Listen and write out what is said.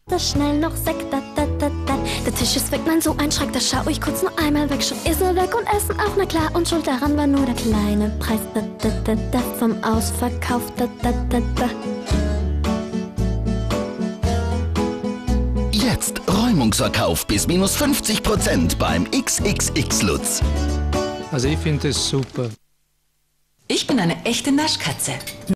Das schnell noch Sekt, der Tisch ist weg, nein, so ein Schreck, da schau ich kurz nur einmal weg, schon ist er weg und Essen auch, na klar, und schuld daran war nur der kleine Preis, vom Ausverkauf, Jetzt Räumungsverkauf bis minus 50% beim XXX Lutz. Also ich finde es super. Ich bin eine echte Naschkatze.